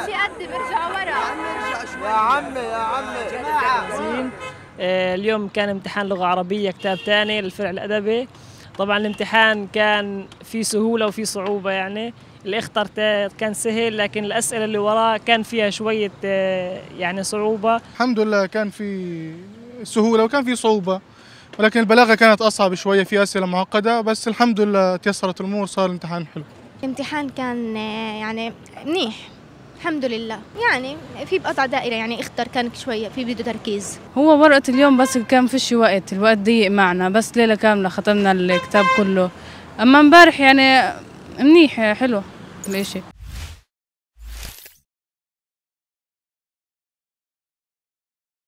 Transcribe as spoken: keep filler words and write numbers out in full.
بدي اقدم ارجع ورا. يا عمي يا عمي. اليوم كان امتحان لغة عربية كتاب ثاني للفرع الأدبي. طبعا الامتحان كان في سهولة وفي صعوبة، يعني اللي اخترته كان سهل، لكن الأسئلة اللي وراه كان فيها شوية يعني صعوبة. الحمد لله كان في سهولة وكان في صعوبة، ولكن البلاغة كانت أصعب شوية، في أسئلة معقدة، بس الحمد لله تيسرت الأمور، صار الامتحان حلو. الامتحان كان يعني منيح الحمد لله، يعني في بقطع دائرة يعني اختر كان شوية في بده تركيز. هو ورقة اليوم بس كان فيش وقت، الوقت ضيق معنا، بس ليلة كاملة ختمنا الكتاب كله. أما امبارح يعني منيح حلو الإشي.